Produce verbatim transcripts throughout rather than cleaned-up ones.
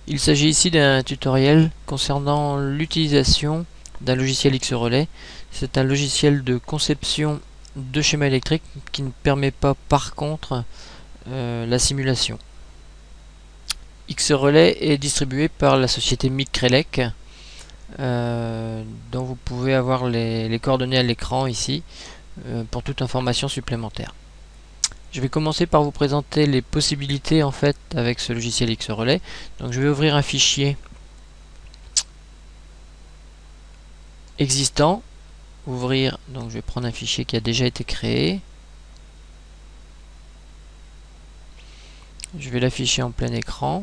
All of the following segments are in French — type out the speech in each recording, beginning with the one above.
Il s'agit ici d'un tutoriel concernant l'utilisation d'un logiciel X-Relay. C'est un logiciel de conception de schéma électrique qui ne permet pas par contre euh, la simulation. X-Relay est distribué par la société Micrelec, euh, dont vous pouvez avoir les, les coordonnées à l'écran ici euh, pour toute information supplémentaire. Je vais commencer par vous présenter les possibilités en fait avec ce logiciel X-Relay. Donc je vais ouvrir un fichier existant, ouvrir, donc je vais prendre un fichier qui a déjà été créé. Je vais l'afficher en plein écran.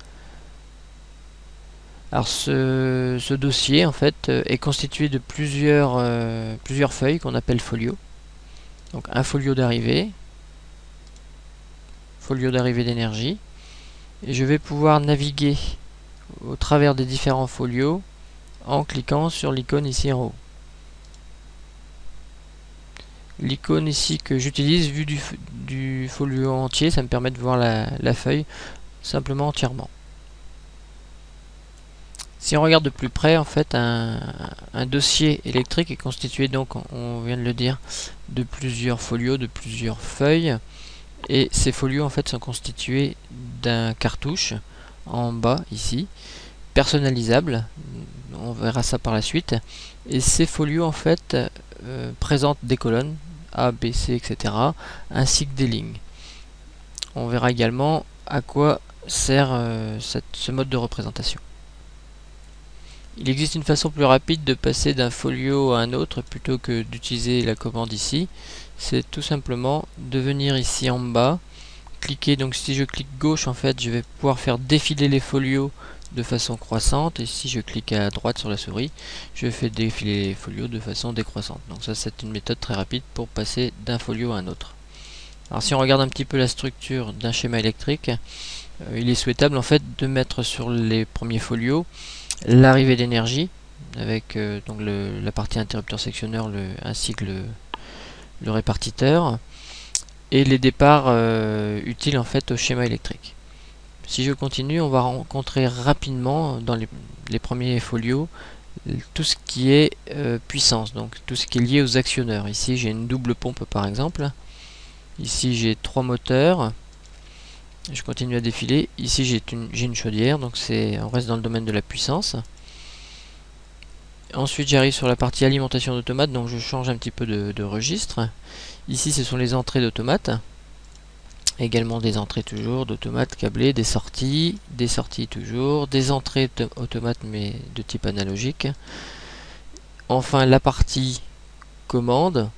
Alors ce, ce dossier en fait est constitué de plusieurs, euh, plusieurs feuilles qu'on appelle folios. Donc un folio d'arrivée, folio d'arrivée d'énergie, et je vais pouvoir naviguer au travers des différents folios en cliquant sur l'icône ici en haut. L'icône ici que j'utilise vue du, du folio entier, ça me permet de voir la, la feuille simplement entièrement. Si on regarde de plus près, en fait, un, un dossier électrique est constitué, donc, on vient de le dire, de plusieurs folios, de plusieurs feuilles. Et ces folios, en fait, sont constitués d'un cartouche en bas, ici, personnalisable. On verra ça par la suite. Et ces folios, en fait, euh, présentent des colonnes, A, B, C, et cetera, ainsi que des lignes. On verra également à quoi sert euh, cette, ce mode de représentation. Il existe une façon plus rapide de passer d'un folio à un autre plutôt que d'utiliser la commande ici. C'est tout simplement de venir ici en bas, cliquer. Donc si je clique gauche, en fait, je vais pouvoir faire défiler les folios de façon croissante, et si je clique à droite sur la souris, je fais défiler les folios de façon décroissante. Donc ça, c'est une méthode très rapide pour passer d'un folio à un autre. Alors si on regarde un petit peu la structure d'un schéma électrique, euh, il est souhaitable en fait de mettre sur les premiers folios l'arrivée d'énergie avec euh, donc le, la partie interrupteur sectionneur le, ainsi que le, le répartiteur, et les départs euh, utiles en fait au schéma électrique. Si je continue, on va rencontrer rapidement dans les, les premiers folios tout ce qui est euh, puissance, donc tout ce qui est lié aux actionneurs. Ici j'ai une double pompe par exemple, ici j'ai trois moteurs, je continue à défiler, ici j'ai une, j'ai une chaudière, donc c'est, on reste dans le domaine de la puissance. Ensuite j'arrive sur la partie alimentation d'automates, donc je change un petit peu de, de registre. Ici ce sont les entrées d'automates, également des entrées toujours d'automates câblés, des sorties, des sorties toujours, des entrées automates mais de type analogique. Enfin la partie commande,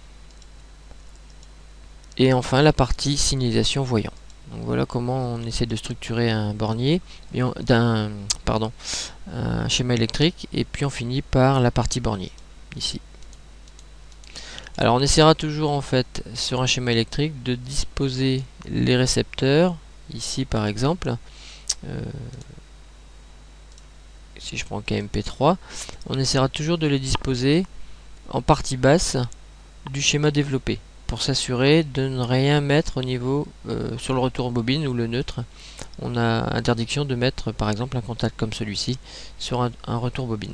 et enfin la partie signalisation voyant. Donc voilà comment on essaie de structurer un bornier, d'un pardon, un schéma électrique, et puis on finit par la partie bornier ici. Alors on essaiera toujours en fait sur un schéma électrique de disposer les récepteurs ici par exemple. Euh, si je prends K M P trois, on essaiera toujours de les disposer en partie basse du schéma développé, pour s'assurer de ne rien mettre au niveau euh, sur le retour bobine ou le neutre. On a interdiction de mettre par exemple un contact comme celui-ci sur un, un retour bobine.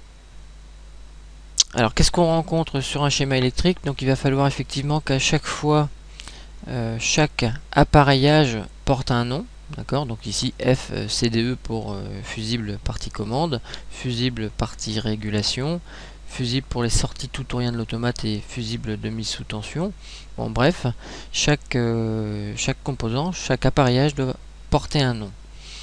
Alors qu'est-ce qu'on rencontre sur un schéma électrique? Donc il va falloir effectivement qu'à chaque fois euh, chaque appareillage porte un nom. D'accord, donc ici F C D E pour euh, fusible partie commande, fusible partie régulation, fusible pour les sorties tout ou rien de l'automate et fusible de mise sous tension. Bon bref, chaque, euh, chaque composant, chaque appareillage doit porter un nom.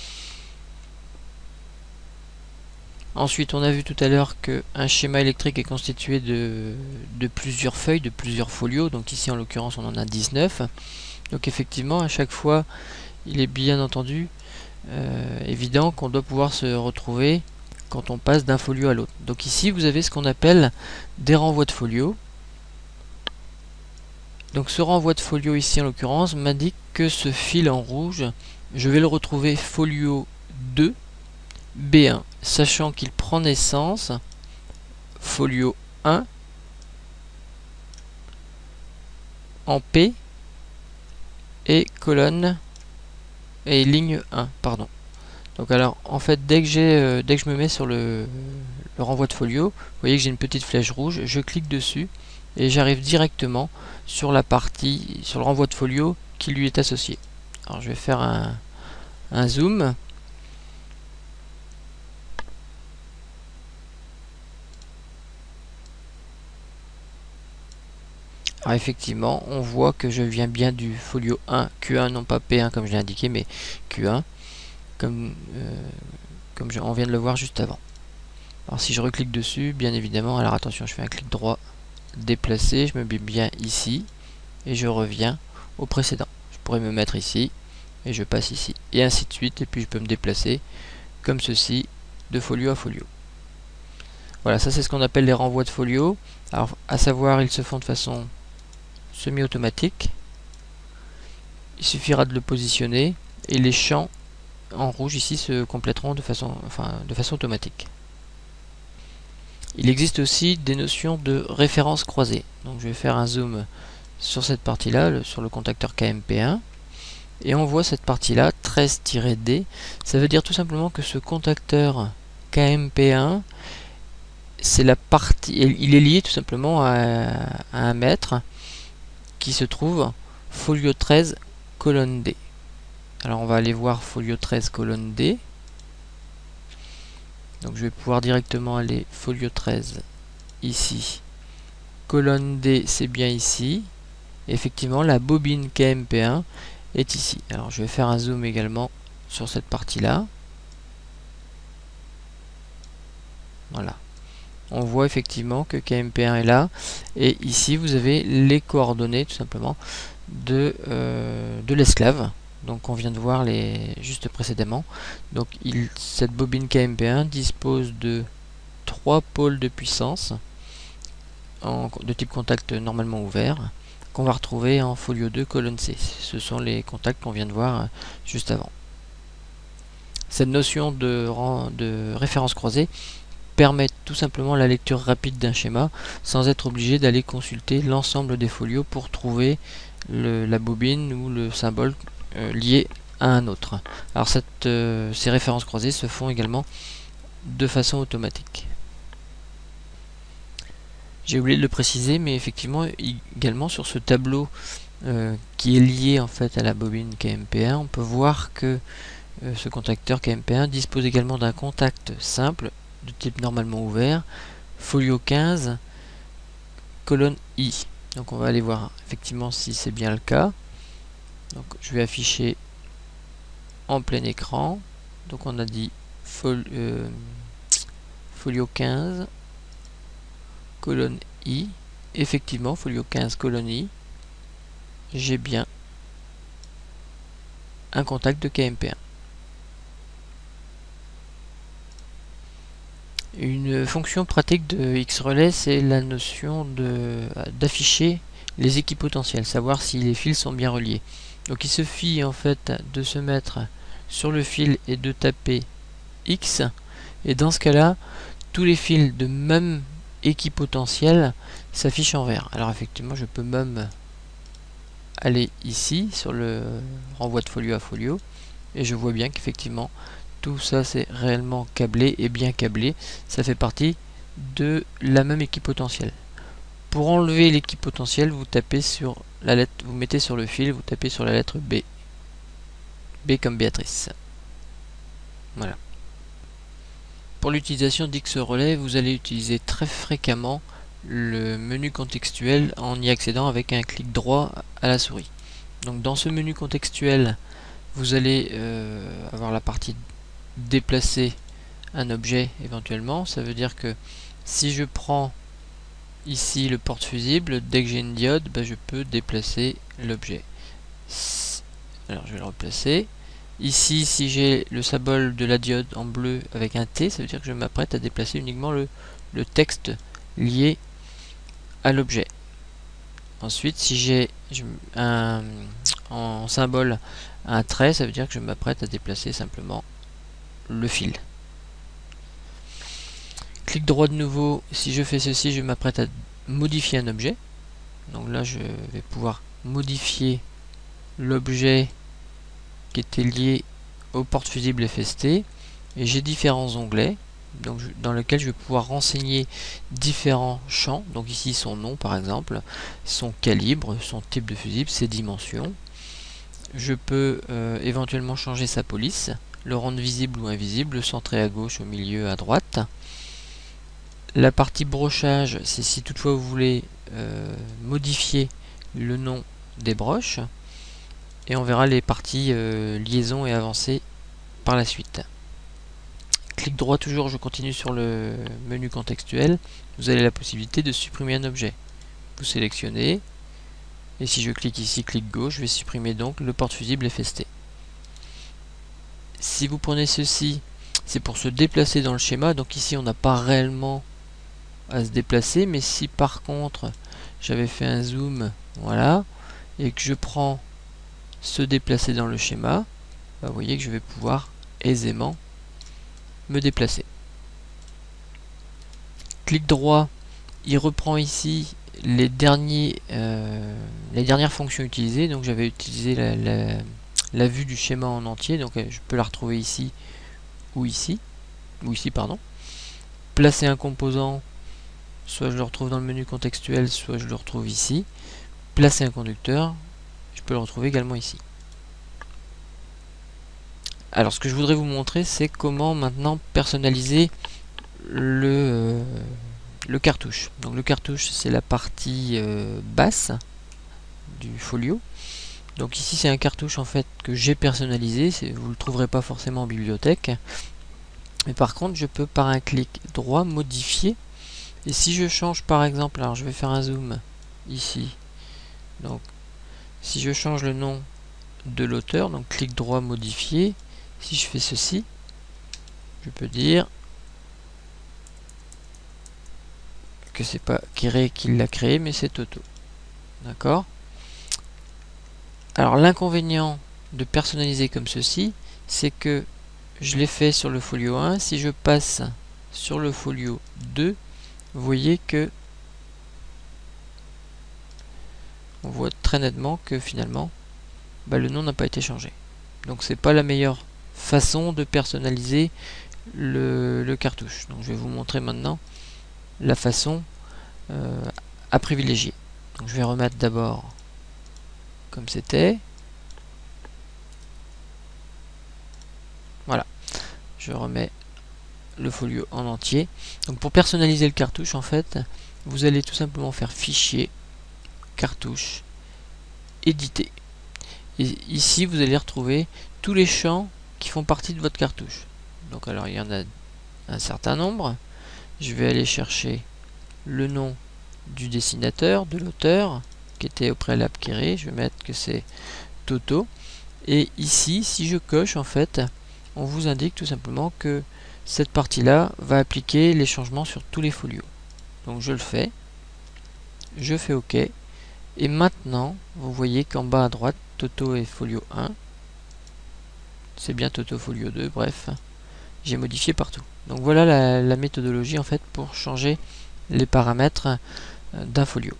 Ensuite, on a vu tout à l'heure qu'un schéma électrique est constitué de, de plusieurs feuilles, de plusieurs folios. Donc ici en l'occurrence on en a dix-neuf. Donc effectivement à chaque fois il est bien entendu euh, évident qu'on doit pouvoir se retrouver quand on passe d'un folio à l'autre. Donc ici vous avez ce qu'on appelle des renvois de folio. Donc ce renvoi de folio ici en l'occurrence m'indique que ce fil en rouge, je vais le retrouver folio deux B un, sachant qu'il prend naissance folio un en P et colonne et ligne un, pardon. Donc alors en fait dès que j'ai euh, dès que je me mets sur le, le renvoi de folio, vous voyez que j'ai une petite flèche rouge, je clique dessus et j'arrive directement sur la partie, sur le renvoi de folio qui lui est associé. Alors je vais faire un, un zoom. Alors effectivement, on voit que je viens bien du folio un, Q un, non pas P un comme je l'ai indiqué, mais Q un, comme, euh, comme je, on vient de le voir juste avant. Alors si je reclique dessus, bien évidemment, alors attention, je fais un clic droit, déplacer, je me mets bien ici, et je reviens au précédent. Je pourrais me mettre ici, et je passe ici, et ainsi de suite, et puis je peux me déplacer, comme ceci, de folio à folio. Voilà, ça c'est ce qu'on appelle les renvois de folio. Alors, à savoir, ils se font de façon semi-automatique. Il suffira de le positionner, et les champs en rouge ici se compléteront de façon, enfin, de façon automatique. Il existe aussi des notions de référence croisée. Donc je vais faire un zoom sur cette partie-là, sur le contacteur K M P un. Et on voit cette partie-là, treize tiret D. Ça veut dire tout simplement que ce contacteur K M P un, c'est la partie, il est lié tout simplement à, à un mètre qui se trouve folio treize colonne D. Alors on va aller voir folio treize colonne D. Donc je vais pouvoir directement aller folio treize ici. Colonne D, c'est bien ici. Effectivement, la bobine K M P un est ici. Alors je vais faire un zoom également sur cette partie-là. Voilà. On voit effectivement que K M P un est là. Et ici, vous avez les coordonnées tout simplement de, euh, de l'esclave. Donc on vient de voir les juste précédemment. Donc il, cette bobine K M P un dispose de trois pôles de puissance en, de type contact normalement ouvert, qu'on va retrouver en folio deux colonne C. Ce sont les contacts qu'on vient de voir euh, juste avant. Cette notion de, de référence croisée permet tout simplement la lecture rapide d'un schéma sans être obligé d'aller consulter l'ensemble des folios pour trouver le, la bobine ou le symbole euh, lié à un autre. Alors cette, euh, ces références croisées se font également de façon automatique. J'ai oublié de le préciser, mais effectivement également sur ce tableau euh, qui est lié en fait à la bobine K M P un, on peut voir que euh, ce contacteur K M P un dispose également d'un contact simple de type normalement ouvert, folio quinze, colonne I. Donc on va aller voir effectivement si c'est bien le cas. Donc je vais afficher en plein écran. Donc on a dit fol euh, folio quinze, colonne I. Effectivement, folio quinze, colonne I. J'ai bien un contact de K M P un. Une fonction pratique de X-Relay, c'est la notion d'afficher les équipotentiels, savoir si les fils sont bien reliés. Donc il suffit en fait de se mettre sur le fil et de taper X, et dans ce cas-là, tous les fils de même équipotentiel s'affichent en vert. Alors effectivement, je peux même aller ici sur le renvoi de folio à folio, et je vois bien qu'effectivement tout ça c'est réellement câblé et bien câblé. Ça fait partie de la même équipotentielle. Pour enlever l'équipotentiel, vous tapez sur la lettre, vous mettez sur le fil, vous tapez sur la lettre B. B comme Béatrice. Voilà. Pour l'utilisation d'X-Relay, vous allez utiliser très fréquemment le menu contextuel en y accédant avec un clic droit à la souris. Donc dans ce menu contextuel, vous allez euh, avoir la partie déplacer un objet éventuellement. Ça veut dire que si je prends ici le porte-fusible, dès que j'ai une diode, ben je peux déplacer l'objet. Alors je vais le replacer. Ici, si j'ai le symbole de la diode en bleu avec un T, ça veut dire que je m'apprête à déplacer uniquement le, le texte lié à l'objet. Ensuite, si j'ai un en symbole un trait, ça veut dire que je m'apprête à déplacer simplement le fil. Clic droit de nouveau, si je fais ceci, je m'apprête à modifier un objet. Donc là, je vais pouvoir modifier l'objet qui était lié au porte-fusible F S T et j'ai différents onglets donc, je, dans lesquels je vais pouvoir renseigner différents champs. Donc ici son nom par exemple, son calibre, son type de fusible, ses dimensions. Je peux euh, éventuellement changer sa police, le rendre visible ou invisible, le centrer à gauche, au milieu, à droite. La partie brochage, c'est si toutefois vous voulez euh, modifier le nom des broches. Et on verra les parties euh, liaison et avancée par la suite. Clic droit toujours, je continue sur le menu contextuel. Vous avez la possibilité de supprimer un objet. Vous sélectionnez. Et si je clique ici, clic gauche, je vais supprimer donc le porte-fusible F S T. Si vous prenez ceci, c'est pour se déplacer dans le schéma. Donc ici, on n'a pas réellement à se déplacer. Mais si par contre, j'avais fait un zoom, voilà, et que je prends se déplacer dans le schéma, bah, vous voyez que je vais pouvoir aisément me déplacer. Clic droit, il reprend ici les derniers euh, les dernières fonctions utilisées. Donc j'avais utilisé la, la, la vue du schéma en entier, donc je peux la retrouver ici ou ici ou ici pardon. Placer un composant, soit je le retrouve dans le menu contextuel, soit je le retrouve ici. Placer un conducteur, je peux le retrouver également ici. Alors ce que je voudrais vous montrer, c'est comment maintenant personnaliser le, euh, le cartouche. Donc le cartouche, c'est la partie euh, basse du folio. Donc ici c'est un cartouche en fait que j'ai personnalisé, vous ne le trouverez pas forcément en bibliothèque. Mais par contre je peux par un clic droit modifier. Et si je change par exemple, alors je vais faire un zoom ici. Donc si je change le nom de l'auteur, donc clic droit modifier, si je fais ceci, je peux dire que c'est pas Kiré qui l'a créé, mais c'est Toto. D'accord? Alors l'inconvénient de personnaliser comme ceci, c'est que je l'ai fait sur le folio un. Si je passe sur le folio deux, vous voyez que on voit très nettement que finalement bah, le nom n'a pas été changé. Donc c'est pas la meilleure façon de personnaliser le, le cartouche. Donc je vais vous montrer maintenant la façon euh, à privilégier. Donc je vais remettre d'abord comme c'était. Voilà. Je remets le folio en entier. Donc pour personnaliser le cartouche, en fait, vous allez tout simplement faire fichier, cartouche, éditer. Et ici, vous allez retrouver tous les champs qui font partie de votre cartouche. Donc alors, il y en a un certain nombre. Je vais aller chercher le nom du dessinateur, de l'auteur, qui était au préalable Kiré. Je vais mettre que c'est Toto. Et ici, si je coche, en fait, on vous indique tout simplement que cette partie-là va appliquer les changements sur tous les folios. Donc je le fais. Je fais OK. Et maintenant, vous voyez qu'en bas à droite, Toto est folio un. C'est bien Toto folio deux, bref. J'ai modifié partout. Donc voilà la, la méthodologie en fait pour changer les paramètres d'un folio.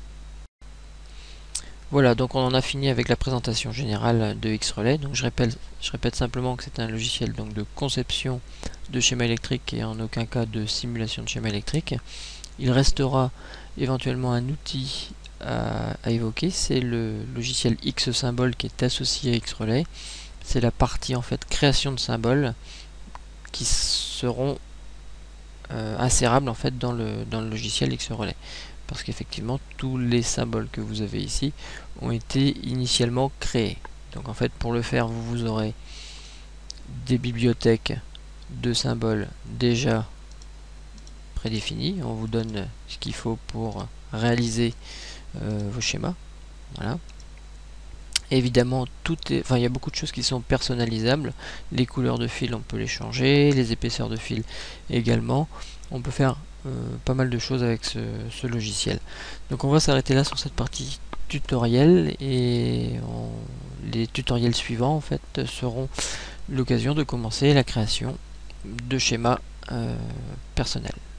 Voilà, donc on en a fini avec la présentation générale de X-Relay. Donc je répète, je répète simplement que c'est un logiciel donc de conception de schéma électrique et en aucun cas de simulation de schéma électrique. Il restera éventuellement un outil à, à évoquer, c'est le logiciel X-Symbol qui est associé à X-Relay. C'est la partie en fait création de symboles qui seront euh, insérables en fait dans le, dans le logiciel X-Relay. Parce qu'effectivement tous les symboles que vous avez ici ont été initialement créés. Donc en fait pour le faire vous, vous aurez des bibliothèques de symboles déjà prédéfinies. On vous donne ce qu'il faut pour réaliser euh, vos schémas. Voilà. Évidemment, tout est, enfin, il y a beaucoup de choses qui sont personnalisables. Les couleurs de fil, on peut les changer. Les épaisseurs de fil également. On peut faire euh, pas mal de choses avec ce, ce logiciel. Donc on va s'arrêter là sur cette partie tutoriel. Et on, les tutoriels suivants, en fait, seront l'occasion de commencer la création de schémas euh, personnels.